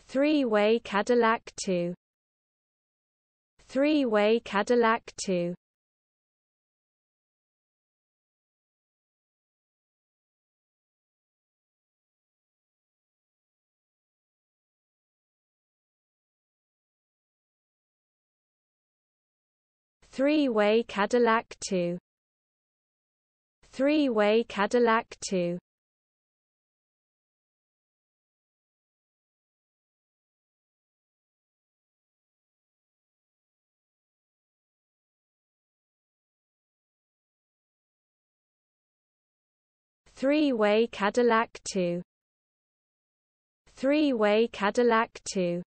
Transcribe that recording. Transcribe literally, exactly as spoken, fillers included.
three-way Cadillac two. three-way Cadillac two. three-way Cadillac two. three-way Cadillac two. three-way Cadillac two. three-way Cadillac two.